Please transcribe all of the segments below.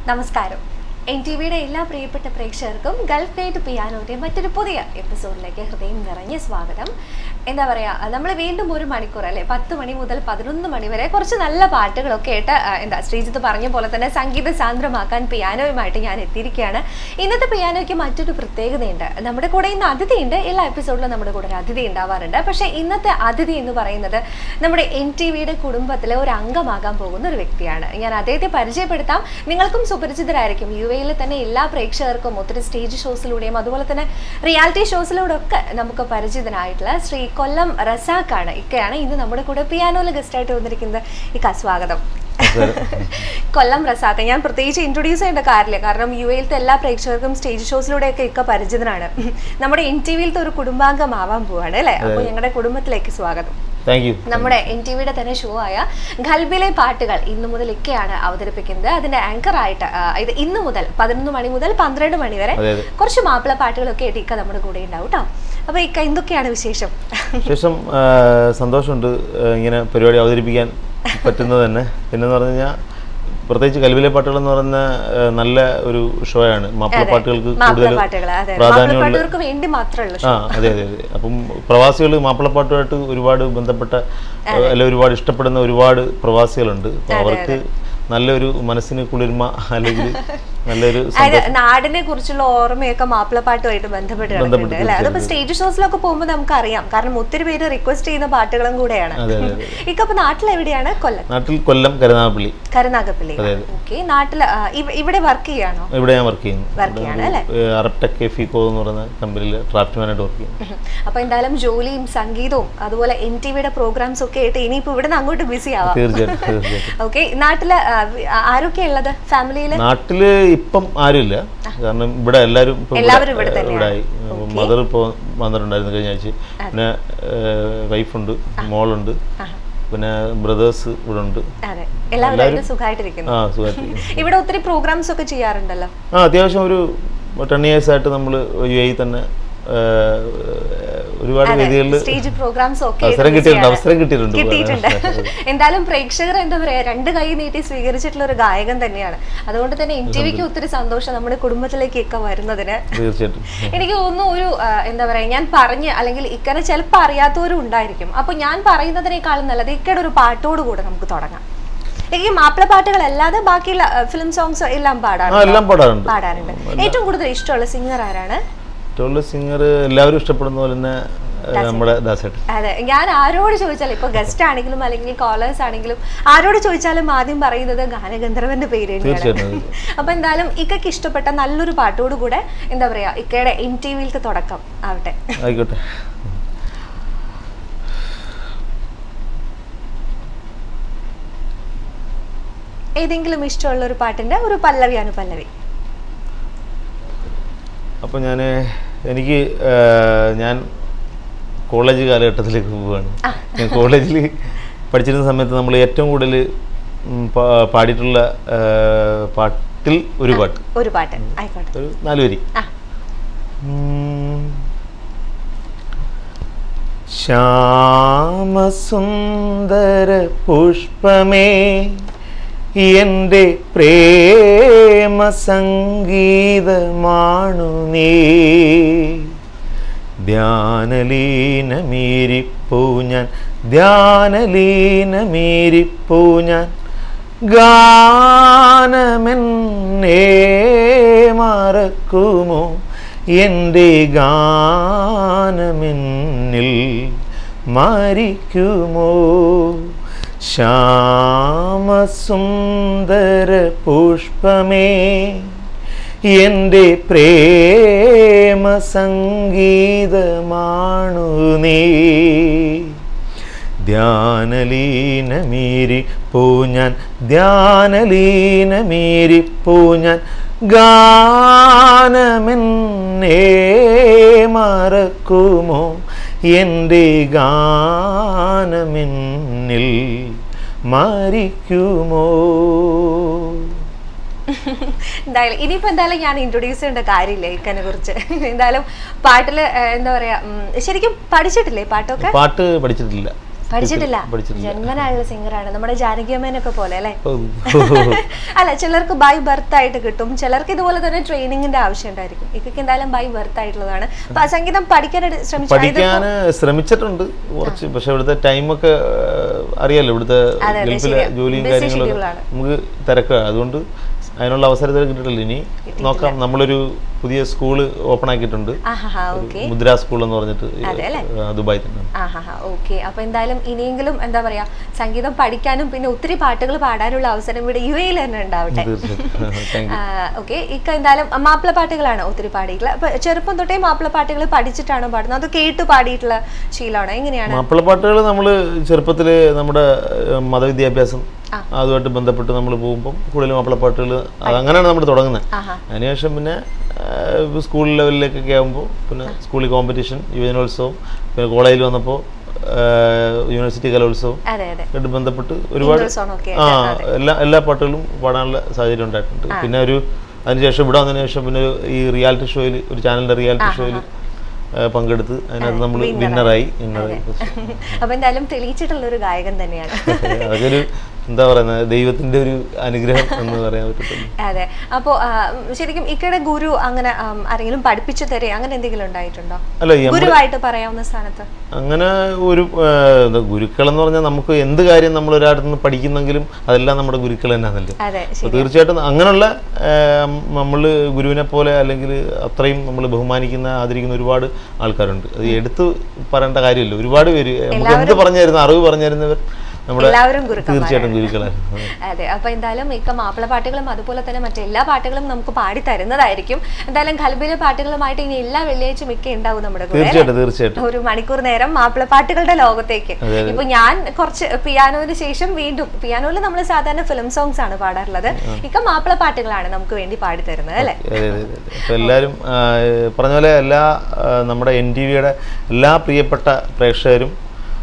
നമസ്കാരം. NTVയുടെ എല്ലാ പ്രിയപ്പെട്ട പ്രേക്ഷകർക്കും ഗൾഫ് നൈറ്റ് പിയാനോയുടെ മറ്റൊരു പുതിയ എപ്പിസോഡിലേക്ക് ഹൃദയം നിറഞ്ഞ സ്വാഗതം. എന്താ പറയുക, നമ്മൾ വീണ്ടും ഒരു മണിക്കൂർ അല്ലേ, 10 മണി മുതൽ 11 മണി വരെ കുറച്ച് നല്ല പാട്ടുകളൊക്കെ ആയിട്ട് ശ്രീജിത്ത് പറഞ്ഞ പോലെ തന്നെ സംഗീത സാന്ദ്രമാക്കാൻ പിയാനോയുമായിട്ട് ഞാൻ എത്തിയിരിക്കുകയാണ്. ഇന്നത്തെ പിയാനോയ്ക്ക് മറ്റൊരു പ്രത്യേകതയുണ്ട്. നമ്മുടെ കൂടെ ഇന്ന് അതിഥിയുണ്ട്. എല്ലാ എപ്പിസോഡിലും നമ്മുടെ കൂടെ ഒരു അതിഥി ഉണ്ടാവാറുണ്ട്. പക്ഷേ ഇന്നത്തെ അതിഥി എന്ന് പറയുന്നത് നമ്മുടെ NTVയുടെ കുടുംബത്തിലെ ഒരു അംഗമാകാൻ പോകുന്ന ഒരു വ്യക്തിയാണ്. ഞാൻ അദ്ദേഹത്തെ പരിചയപ്പെടുത്താം. നിങ്ങൾക്കും സുപരിചിതരായിരിക്കും. UAE തന്നെ എല്ലാ പ്രേക്ഷകർക്കും ഒത്തിരി സ്റ്റേജ് ഷോസിലൂടെയും അതുപോലെ തന്നെ റിയാലിറ്റി ഷോസിലൂടെ ഒക്കെ നമുക്ക് പരിചിതനായിട്ടുള്ള ശ്രീ കൊല്ലം റസാഖാണ്. ഇക്കയാണ് ഇന്ന് നമ്മുടെ കൂടെ പിയാനോയിൽ ഗസ്റ്റായിട്ട് വന്നിരിക്കുന്നത്. ഇക്ക സ്വാഗതം. കൊല്ലം റസാഖ് ഞാൻ പ്രത്യേകിച്ച് ഇൻട്രൊഡ്യൂസ് ചെയ്യേണ്ട കാര്യമില്ല, കാരണം UAE എല്ലാ പ്രേക്ഷകർക്കും സ്റ്റേജ് ഷോസിലൂടെയൊക്കെ ഇക്ക പരിചിതനാണ്. നമ്മുടെ NTVയിലത്തെ ഒരു കുടുംബാംഗമാവാൻ പോവാണ് അല്ലേ? അപ്പോൾ ഞങ്ങളുടെ കുടുംബത്തിലേക്ക് സ്വാഗതം. നമ്മുടെ NTVയുടെ തന്നെ ഷോ ആയ ഖൽബിലെ പാട്ടുകൾ ഇന്നു മുതൽ ഇക്കയാണ് അവതരിപ്പിക്കുന്നത്. അതിന്റെ ആങ്കർ ആയിട്ട് ഇത് ഇന്ന് മുതൽ 11 മണി മുതൽ 12 മണി വരെ കുറച്ച് മാപ്പിള പാട്ടുകളൊക്കെ ആയിട്ട് ഇക്ക നമ്മുടെ കൂടെ ഉണ്ടാവും കേട്ടോ. അപ്പൊ ഇക്ക എന്തൊക്കെയാണ് വിശേഷം? വിശേഷം സന്തോഷമുണ്ട് ഇങ്ങനെ പരിപാടി അവതരിപ്പിക്കാൻ പറ്റുന്നത് തന്നെ. പിന്നെന്ന് പറഞ്ഞു കഴിഞ്ഞാൽ പ്രത്യേകിച്ച് ഖൽബിലെ പാട്ടുകൾ എന്ന് പറയുന്ന നല്ല ഒരു ഷോ ആണ്. മാപ്പിള പാട്ടുകൾക്ക് കൂടുതൽ പ്രാധാന്യമുള്ള. അതെ അതെ അതെ. അപ്പം പ്രവാസികൾ മാപ്പിളപ്പാട്ടുമായിട്ട് ഒരുപാട് ബന്ധപ്പെട്ട അല്ല ഒരുപാട് ഇഷ്ടപ്പെടുന്ന ഒരുപാട് പ്രവാസികളുണ്ട്. അപ്പൊ അവർക്ക് നല്ലൊരു മനസ്സിന് കുളിർമ അല്ലെങ്കിൽ നല്ലൊരു നാടിനെ കുറിച്ചുള്ള ഓർമ്മയൊക്കെ മാപ്പിളപ്പാട്ടുമായിട്ട് ബന്ധപ്പെട്ടിട്ടുണ്ട് അല്ലെ? അതിപ്പോ സ്റ്റേജ് ഷോസിലൊക്കെ പോകുമ്പോൾ നമുക്ക് അറിയാം, കാരണം ഒത്തിരി പേര് റിക്വസ്റ്റ് ചെയ്യുന്ന പാട്ടുകളും കൂടെയാണ്. ഇപ്പൊ നാട്ടിൽ എവിടെയാണ്? നാട്ടിൽ കൊല്ലം കരുനാഗപ്പള്ളി. ഓക്കെ. നാട്ടില് ഇവിടെ വർക്ക് ചെയ്യാണോ? ഇവിടെ ഞാൻ വർക്ക് ചെയ്യുന്നു അല്ലെ? അറബ്ടെക് കെഫിക്കോ എന്ന് പറയുന്ന കമ്പനിയിൽ ഡ്രാഫ്റ്റ്മാനായിട്ട് വർക്ക് ചെയ്യുന്നു. അപ്പൊ എന്തായാലും ജോലിയും സംഗീതവും അതുപോലെ NTVയുടെ പ്രോഗ്രാംസ് ഒക്കെ ആയിട്ട് ഇനിയിപ്പോ ഇവിടെ നിന്ന് അങ്ങോട്ട് ബിസി ആവാം. തീർച്ചയായിട്ടും. ഓക്കെ. നാട്ടില് ആരൊക്കെ ഉള്ളത് ഫാമിലിയില്? നാട്ടില് ഇപ്പം ആരുമില്ല, കാരണം ഇവിടെ എല്ലാവരും ഇവിടെയായി. മദർ ഇപ്പോൾ വന്നിട്ടുണ്ടായിരുന്നു കഴിഞ്ഞ ആഴ്ച. പിന്നെ വൈഫുണ്ട്, മോളുണ്ട്, പിന്നെ ബ്രദേഴ്സ് ഇവിടെ ഉണ്ട്. ഇവിടെ ഒത്തിരി പ്രോഗ്രാംസ് ഒക്കെ ചെയ്യാറുണ്ടല്ലോ. അത്യാവശ്യം ഒരു 10 years ആയിട്ട് നമ്മൾ UAE തന്നെ ഒരുപാട് വേദികളിൽ അവസരം കിട്ടിയിട്ടുണ്ട്. എന്തായാലും പ്രേക്ഷകർ എന്താ പറയാ, 2 കൈ നീട്ടി സ്വീകരിച്ചിട്ടുള്ള ഒരു ഗായകൻ തന്നെയാണ്. അതുകൊണ്ട് തന്നെ NTVക്ക് ഒത്തിരി സന്തോഷം നമ്മുടെ കുടുംബത്തിലേക്കൊക്കെ വരുന്നതിന്. തീർച്ചയായിട്ടും എനിക്ക് തോന്നുന്നു ഒരു എന്താ പറയാ, ഞാൻ പറഞ്ഞ് അല്ലെങ്കിൽ ഇക്കനെ ചിലപ്പോൾ അറിയാത്തവരും ഉണ്ടായിരിക്കും. അപ്പൊ ഞാൻ പറയുന്നതിനേക്കാളും നല്ലത് ഇക്കയുടെ ഒരു പാട്ടോട് കൂടെ നമുക്ക് തുടങ്ങാം. ഈ മാപ്പിള പാട്ടുകൾ അല്ലാതെ ബാക്കിയുള്ള ഫിലിം സോങ്സ് എല്ലാം പാടാറുണ്ട്. ഏറ്റവും കൂടുതൽ ഇഷ്ടമുള്ള സിംഗർ ആരാണ്? സിംഗർ എല്ലാവരും ഇഷ്ടപ്പെടുന്ന പോലെ തന്നെ നമ്മുടെ ദാസേട്ടൻ. അതെ, ഞാൻ ആരോട് ചോദിച്ചാലും ഇപ്പൊ ഗസ്റ്റ് ആണെങ്കിലും അല്ലെങ്കിൽ കോളേഴ്സ് ആണെങ്കിലും ആരോട് ചോദിച്ചാലും ആദ്യം പറയുന്നത് ഗാനഗന്ധർവന്റെ പേര് തന്നെയാണ്. അപ്പൊ എന്തായാലും ഇക്കയ്ക്ക് ഇഷ്ടപ്പെട്ട നല്ലൊരു പാട്ടോട് കൂടെ എന്താ പറയാ ഇക്കയുടെ NTVയിലത്തെ തുടക്കം ആവട്ടെ. ആയിക്കോട്ടെ. ഏതെങ്കിലും ഇഷ്ടമുള്ള ഒരു പാട്ടിന്റെ ഒരു പല്ലവി അനുപല്ലവി. അപ്പോൾ ഞാൻ കോളേജ് കാലഘട്ടത്തിലേക്ക് പോവുകയാണ്. ഞാൻ കോളേജിൽ പഠിച്ചിരുന്ന സമയത്ത് നമ്മൾ ഏറ്റവും കൂടുതൽ പാടിയിട്ടുള്ള പാട്ടിൽ ഒരു പാട്ട് ഒരു 4 വരി. ശ്യാമസുന്ദര പുഷ്പമേ എന്റെ പ്രേമ സംഗീതമാണു നീ, ധ്യാനലീനമീരിപ്പൂ ഞാൻ ഗാനമെന്നേ മറക്കുമോ, എൻ്റെ ഗാനമെന്നിൽ മരിക്കുമോ. ശ്യാമസുന്ദര പുഷ്പമേ എന്റെ പ്രേമ സംഗീതമാണു നീ, ധ്യാനലീനമീരിപ്പൂ ഞാൻ ഗാനമെന്നേ മറക്കുമോ, എൻ്റെ ഗാനമെന്നിൽ മരിക്കുമോ. എന്തായാലും ഇനിയിപ്പോ ഞാൻ ഇൻട്രൊഡ്യൂസ് ചെയ്യേണ്ട കാര്യമില്ല ഇക്കനെ കുറിച്ച്. എന്തായാലും പാട്ടില് എന്താ പറയാ, ശരിക്കും പഠിച്ചിട്ടില്ലേ പാട്ടൊക്കെ? പാട്ട് പഠിച്ചിട്ടില്ല. പഠിച്ചിട്ടില്ല. ജന്മനായുള്ള സിംഗറാണ്, നമ്മുടെ ജാനകിയമ്മേനൊക്കെ പോലെ അല്ലേ? അല്ല, ചിലർക്ക് ബൈ ബർത്ത് ആയിട്ട് കിട്ടും, ചിലർക്ക് ഇതുപോലെ തന്നെ ട്രെയിനിങ്ങിന്റെ ആവശ്യം ഉണ്ടായിരിക്കും. ഇക്കൊക്കെ എന്തായാലും ബൈ ബർത്ത് ആയിട്ടുള്ളതാണ്. അപ്പൊ സംഗീതം പഠിക്കാൻ ശ്രമിച്ചിട്ടുണ്ട് കുറച്ച്. പക്ഷെ ഇവിടുത്തെ ടൈമൊക്കെ അറിയാലോ, ഇവിടുത്തെ ഗൾഫിലെ ജോലിയും കാര്യങ്ങളൊക്കെ നമുക്ക് തിരക്കാണ്. അതുകൊണ്ട് അതിനുള്ള അവസരത്തിൽ കിട്ടിയിട്ടില്ല. ഇനി നോക്കാം. നമ്മളൊരു പുതിയ സ്കൂള് ഓപ്പൺ ആക്കിയിട്ടുണ്ട്, മുദ്ര സ്കൂൾ എന്ന് പറഞ്ഞിട്ട്, ദുബായ് തന്നെ. ഓക്കെ. അപ്പൊ എന്തായാലും ഇനിയെങ്കിലും എന്താ പറയാ, സംഗീതം പഠിക്കാനും പിന്നെ ഒത്തിരി പാട്ടുകൾ പാടാനുള്ള അവസരം ഇവിടെ UAE തന്നെ ഉണ്ടാവട്ടെ. ഓക്കെ. ഇക്ക എന്തായാലും മാപ്പിള പാട്ടുകളാണ് ഒത്തിരി പാടിയിട്ടുള്ളത്. അപ്പൊ ചെറുപ്പം തൊട്ടേ മാപ്പിള പാട്ടുകൾ പഠിച്ചിട്ടാണോ പാടുന്നത്, അത് കേട്ട് പാടിയിട്ടുള്ള ശീലമാണോ, എങ്ങനെയാണ്? മാപ്പിള പാട്ടുകൾ നമ്മൾ ചെറുപ്പത്തില് നമ്മുടെ മതവിദ്യാഭ്യാസം അതുമായിട്ട് ബന്ധപ്പെട്ട് നമ്മൾ പോകുമ്പോൾ കൂടുതലും മാപ്പിളപ്പാട്ടുകൾ അങ്ങനെയാണ് നമ്മൾ തുടങ്ങുന്നത്. അതിനുശേഷം പിന്നെ സ്കൂൾ ലെവലിലേക്കൊക്കെ ആകുമ്പോൾ പിന്നെ സ്കൂളിൽ കോമ്പറ്റീഷൻ, യുവജനോത്സവം, പിന്നെ കോളേജിൽ വന്നപ്പോൾ യൂണിവേഴ്സിറ്റി കലോത്സവം ആയിട്ട് ബന്ധപ്പെട്ട് ഒരുപാട് എല്ലാ പാട്ടുകളും പാടാനുള്ള സാഹചര്യം ഉണ്ടായിട്ടുണ്ട്. പിന്നെ അതിനുശേഷം ഇവിടെ വന്നതിന് ശേഷം പിന്നെ ഈ റിയാലിറ്റി ഷോയിൽ, ഒരു ചാനലിന്റെ റിയാലിറ്റി ഷോയിൽ പങ്കെടുത്ത് അതിനകത്ത് നമ്മൾ വിന്നറായി. അപ്പൊ എന്തായാലും തെളിയിച്ചിട്ടുള്ള ഒരു ഗായകൻ തന്നെയാണ്. അതൊക്കെ ഒരു എന്താ പറയുന്നത്, ദൈവത്തിന്റെ ഒരു അനുഗ്രഹം എന്ന് പറയാൻ പറ്റത്തില്ല. അതെ. അപ്പോ ശരിക്കും ഇക്കയുടെ ഗുരു അങ്ങനെ ആരെങ്കിലും പഠിപ്പിച്ചു തരേ അങ്ങനെ എന്തെങ്കിലും ഉണ്ടായിട്ടുണ്ടോ? അല്ല, ഗുരുവായിട്ട് പറയാവുന്ന സ്ഥാനത്ത് അങ്ങനെ ഒരു ഗുരുക്കൾ എന്ന് പറഞ്ഞാൽ നമുക്ക് എന്ത് കാര്യം നമ്മൾ ഒരാളുടെ നിന്ന് പഠിക്കുന്നെങ്കിലും അതെല്ലാം നമ്മുടെ ഗുരുക്കൾ തന്നെയാണല്ലോ. തീർച്ചയായിട്ടും അങ്ങനെയുള്ള നമ്മൾ ഗുരുവിനെ പോലെ അല്ലെങ്കിൽ അത്രയും നമ്മൾ ബഹുമാനിക്കുന്ന ആദരിക്കുന്ന ഒരുപാട് ആൾക്കാരുണ്ട്. അത് എടുത്തു പറയേണ്ട കാര്യമില്ല. ഒരുപാട് പേര് നമുക്ക് എന്ത് പറഞ്ഞു തരുന്ന, അറിവ് പറഞ്ഞു തരുന്നവർ എല്ലാവരും തീർച്ചയായിട്ടും ഗുരുക്കളാണ്. അതെ. അപ്പൊ എന്തായാലും മിക്ക മാപ്പിള പാട്ടുകളും അതുപോലെ തന്നെ മറ്റെല്ലാ പാട്ടുകളും നമുക്ക് പാടി തരുന്നതായിരിക്കും. എന്തായാലും ഖൽബിലെ പാട്ടുകളുമായിട്ട് ഇനി എല്ലാ വെള്ളിയാഴ്ച മിക്ക ഉണ്ടാവും നമ്മുടെ കൂടെ. തീർച്ചയായിട്ടും ഒരു മണിക്കൂർ നേരം മാപ്പിള പാട്ടുകളുടെ ലോകത്തേക്ക്. ഇപ്പൊ ഞാൻ കുറച്ച് പിയാനോന് ശേഷം വീണ്ടും, പിയാനോയിൽ നമ്മൾ സാധാരണ ഫിലിം സോങ്സ് ആണ് പാടാറുള്ളത്, ഇക്ക മാപ്പിള പാട്ടുകളാണ് നമുക്ക് വേണ്ടി പാടി തരുന്നത് അല്ലെ? എല്ലാരും പറഞ്ഞ പോലെ നമ്മുടെ NTVയുടെ എല്ലാ പ്രിയപ്പെട്ട പ്രേക്ഷകരും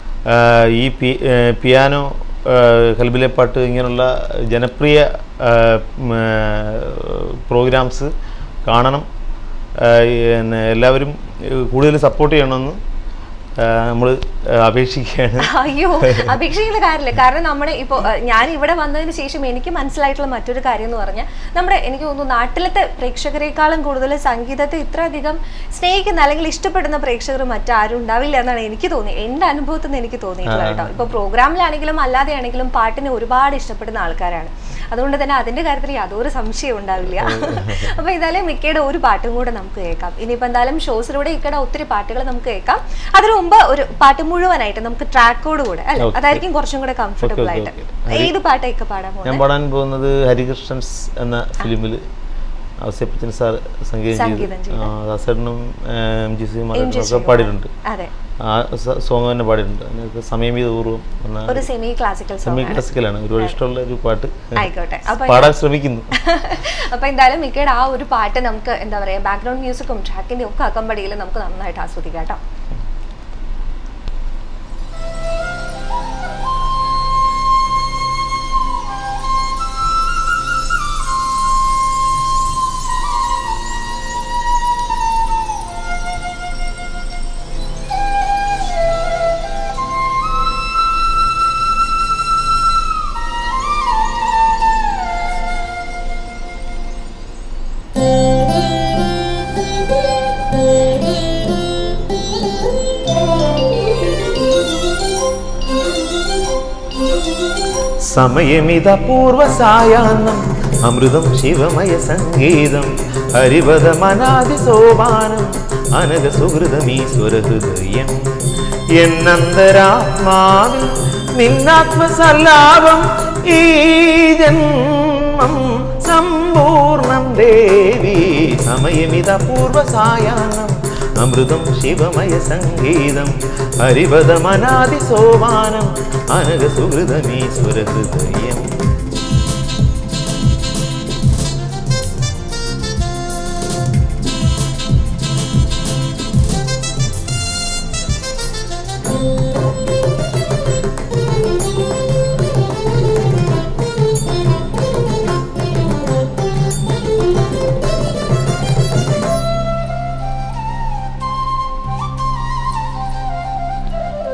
ഈ പിയാനോ, ഖൽബിലെ പാട്ട് ഇങ്ങനെയുള്ള ജനപ്രിയ പ്രോഗ്രാംസ് കാണണം. എല്ലാവരും കൂടുതൽ സപ്പോർട്ട് ചെയ്യണമെന്ന് നമ്മൾ അപേക്ഷിക്കുകയാണ്. അയ്യോ, അപേക്ഷിക്കുന്ന കാര്യമില്ല. കാരണം നമ്മുടെ ഇപ്പോൾ ഞാൻ ഇവിടെ വന്നതിന് ശേഷം എനിക്ക് മനസ്സിലായിട്ടുള്ള മറ്റൊരു കാര്യം എന്ന് പറഞ്ഞാൽ, എനിക്ക് തോന്നുന്നു നാട്ടിലത്തെ പ്രേക്ഷകരെക്കാളും കൂടുതൽ സംഗീതത്തെ ഇത്രയധികം സ്നേഹിക്കുന്ന അല്ലെങ്കിൽ ഇഷ്ടപ്പെടുന്ന പ്രേക്ഷകർ മറ്റാരും ഉണ്ടാവില്ല എന്നാണ് എനിക്ക് തോന്നിയത്. എൻ്റെ അനുഭവത്തിൽ നിന്ന് എനിക്ക് തോന്നിയിട്ടുള്ളത് കേട്ടോ. ഇപ്പോൾ പ്രോഗ്രാമിലാണെങ്കിലും അല്ലാതെയാണെങ്കിലും പാട്ടിനെ ഒരുപാട് ഇഷ്ടപ്പെടുന്ന ആൾക്കാരാണ്. അതുകൊണ്ട് തന്നെ അതിൻ്റെ കാര്യത്തിൽ യാതൊരു സംശയം ഉണ്ടാവില്ല. അപ്പോൾ എന്തായാലും മിക്കയുടെ ഒരു പാട്ടും കൂടെ നമുക്ക് കേൾക്കാം. ഇനിയിപ്പോൾ എന്തായാലും ഷോസിലൂടെ ഇക്കയുടെ ഒത്തിരി പാട്ടുകൾ നമുക്ക് കേൾക്കാം. അതിനു മുമ്പ് ഒരു പാട്ട് മുഴുവനായിട്ട് നമുക്ക് ട്രാക്കോട് കൂടെ അല്ലെ, അതായിരിക്കും കുറച്ചും കൂടെ കംഫർട്ടബിൾ ആയിട്ട്. ഏത് പാട്ടൊക്കെ പാടാൻ പോകുന്നത്? ഞാൻ പാടാൻ പോകുന്നത് ഹരികൃഷ്ണൻസ് എന്ന ഫിലിമിൽ ഔസേപ്പച്ചൻ സാർ സംഗീതം ചെയ്തു, ദാസേട്ടനും MG പാടിയിട്ടുണ്ട്. ആ സോങ് തന്നെ പാടിയിട്ടുണ്ട്. അതിനകത്ത് സമയപൂർവ്വം സെമി ക്ലാസിക്കലാണ്. ഒരുപാട് ഇഷ്ടമുള്ള ഒരു പാട്ട് പാടാൻ ശ്രമിക്കുന്നു. അപ്പൊ എന്തായാലും മിക്കയുടെ ആ ഒരു പാട്ട് നമുക്ക് എന്താ പറയാ, ബാക്ക്ഗ്രൗണ്ട് മ്യൂസിക്കും ട്രാക്കിന്റെ ഒക്കെ അകമ്പടിയിൽ നമുക്ക് നന്നായിട്ട് ആസ്വദിക്കാം കേട്ടോ. സമയമിതപൂർവ സായാഹ്നം അമൃതം ശിവമയ സംഗീതം ഹരിവദമനാദി സോപാനം അനഘ സുഹൃതമീശ്വര ഹൃദയം എന്നന്തരാത്മാവിൽ നിന്നാത്മസല്ലാപം ഈ ജന്മം സമ്പൂർണം ദേവി. സമയമിതപൂർവ സായാഹ്നം അമൃതം ശിവമയ സംഗീതം ഹരിവദമനാദി സോപാനം അനഘ സുഹൃതമീശ്വര ഹൃദയം.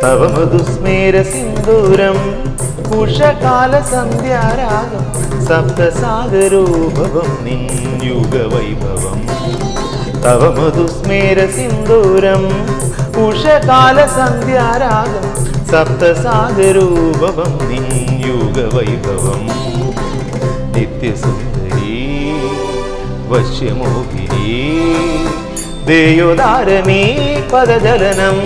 തവ മധുസ്മേര സിന്ദൂരം ഉഷകാല സന്ധ്യാരാഗം സപ്തസാഗരോഭവം നിൻ യുഗവൈഭവം തവ മധുസ്മേര സിന്ദൂരം ഉഷകാല സന്ധ്യാരാഗം സപ്തസാഗരോഭവം നിൻ യുഗവൈഭവം നിത്യസുന്ദരീ വശ്യമോഹിനി ദേയോദാരമീ പദജലനം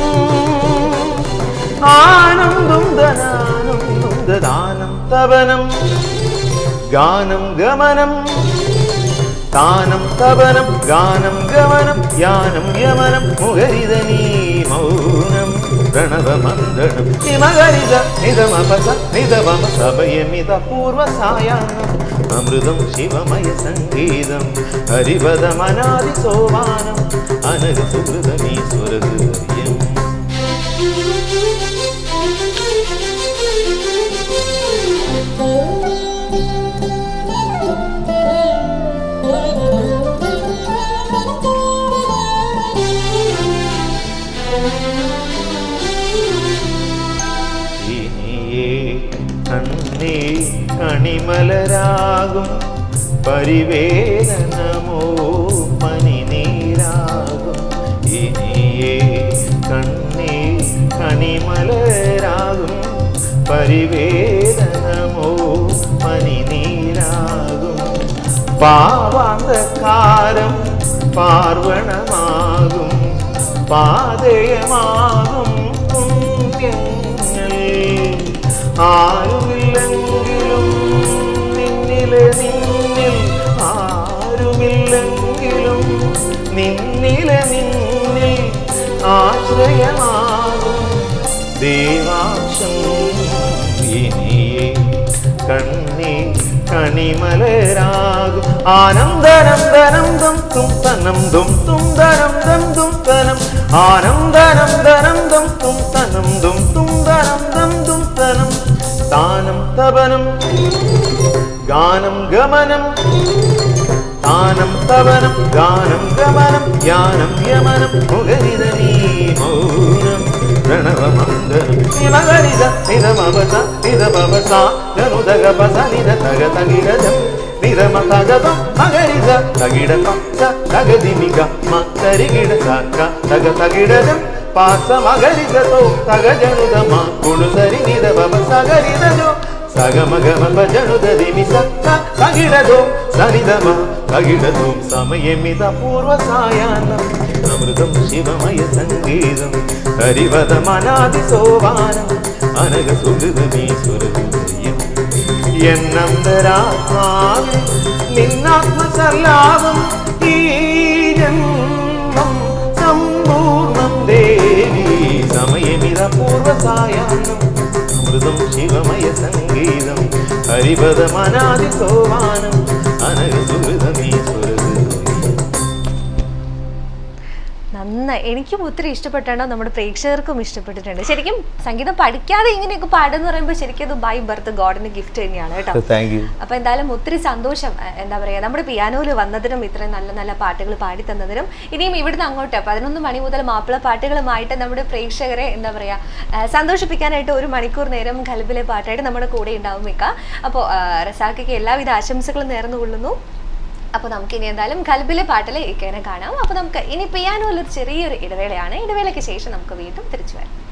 ആനന്ദം ദനാനന്ദം ദദാനം തവനം ഗാനം ഗമനം താനം തവനം ഗാനം ഗമനം യാനം യമനം മുഖരിതനീ മൗനം പ്രണവമന്ദനം നിമഗരിത നിധമപസ നിധമമ സഭയമിത പൂർവസായാനം അമൃതം ശിവമയ സംഗീതം ഹരിപദമനാദി സോപാനം അനഘ സുഹൃതമീശ്വരഹൃദയം കണ്ണേ കണിമലരാകും പരിവേദനമോ പനിനീരാകും ഇനിയേ കണ്ണേ കണിമലരാകും പരിവേദനമോ പനിനീരാകും പാവാന്തകാരം പാർവണമാകും പാതയമാകും പുണ്യങ്ങൾ ആരുമില്ലെങ്കിലും നിന്നിലെ നിന്നിൽ ആരുമില്ലെങ്കിലും നിന്നിലെ നിന്നിൽ ആശ്രയമാകും ദേവാംശം ഇനിയേ കണ്ണേ കണിമലരാകും ആനന്ദനം ദം തും തനം ദും തും ദനം ദം തും തനം ആനന്ദനം ദം തും തനം ദും തും ദനം ദം തും തനം താനം തവനം ഗാനം ഗമനം താനം തവനം ഗാനം ഗമനം യാനം യമനം മുഖരിതനീ മൗനം പ്രണവമന്ദനം നിമഗരിത നിധമപസ നിധമപസ ഗനുദഗപസ നിധ തഗ തഗിരജം നിധമ തഗപം മഗരിത തഗിടപ സ തഗദിമിക മ തരികിട സക തഗ തഗിടജം പാസ മഗരിതോ തഗ ജനുദമ കുണുസരി നിധമ സഗരിതജോ സഗമഗമ ജനുദദിമി സക്ക തഗിടജോ സനിധമ തഗിടജോ സമയമിത പൂർവസായാനം അമൃതം ശിവമയ സംഗീതം ഹരിവദമനാദി സോപാനം അനഘ സുഹൃതമീശ്വരഹൃദയം എന്നന്തരാത്മാവിൽ നിന്നാത്മസല്ലാപം ഈ ജന്മം സമ്പൂർണം ദേവി സമയമിത പൂർവസായാനം അമൃതം ശിവമയ സംഗീതം ഹരിപദമനാദി സോപാനം അനഘ സുഹൃതമീശ്വരഹൃദയം. നന്നായി, എനിക്കും ഒത്തിരി ഇഷ്ടപ്പെട്ടാണ്, നമ്മുടെ പ്രേക്ഷകർക്കും ഇഷ്ടപ്പെട്ടിട്ടുണ്ട്. ശരിക്കും സംഗീതം പഠിക്കാതെ ഇങ്ങനെയൊക്കെ പാടുന്ന പറയുമ്പോൾ ശരിക്കും അത് ബൈ ബർത്ത് ഗോഡിന്റെ ഗിഫ്റ്റ് തന്നെയാണ് കേട്ടോ. അപ്പൊ എന്തായാലും ഒത്തിരി സന്തോഷം. എന്താ പറയാ, നമ്മുടെ പിയാനോയിൽ വന്നതിനും ഇത്രയും നല്ല നല്ല പാട്ടുകൾ പാടി തന്നതിനും ഇനിയും ഇവിടുന്ന് അങ്ങോട്ട് 11 മണി മുതൽ മാപ്പിള പാട്ടുകളുമായിട്ട് നമ്മുടെ പ്രേക്ഷകരെ എന്താ പറയാ സന്തോഷിപ്പിക്കാനായിട്ട് 1 മണിക്കൂർ നേരം ഖൽബിലെ പാട്ടായിട്ട് നമ്മുടെ കൂടെ ഉണ്ടാവും മിക്ക. അപ്പോൾ റസാഖയ്ക്ക് എല്ലാവിധ ആശംസകളും നേർന്നുകൊള്ളുന്നു. അപ്പോൾ നമുക്ക് ഇനി എന്തായാലും ഖൽബിലെ പാട്ടിലെ ഇക്കേനെ കാണാം. അപ്പോൾ നമുക്ക് ഇനി പിയാനോയിൽ ഒരു ചെറിയൊരു ഇടവേളയാണ്. ഇടവേളയ്ക്ക് ശേഷം നമുക്ക് വീണ്ടും തിരിച്ചു വരാം.